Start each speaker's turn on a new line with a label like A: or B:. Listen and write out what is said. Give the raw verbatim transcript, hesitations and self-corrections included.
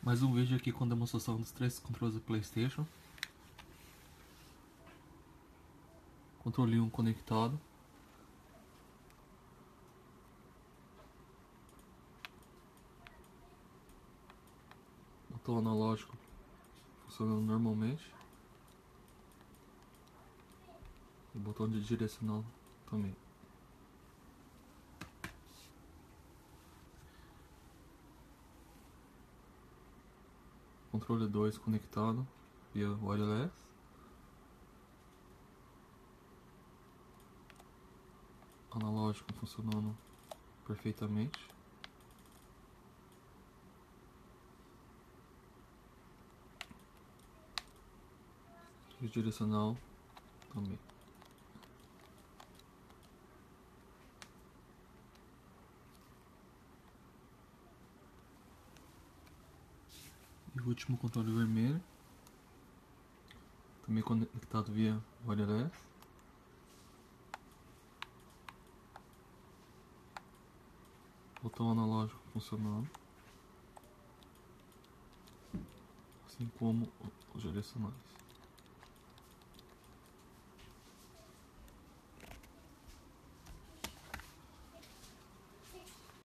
A: Mais um vídeo aqui com demonstração dos três controles do PlayStation. Controle um conectado. Botão analógico funcionando normalmente. E botão de direcional também. Controle dois conectado via wireless. Analógico funcionando perfeitamente. E direcional também. E o último controle vermelho, também conectado via wireless. Botão analógico funcionando, assim como os direcionais.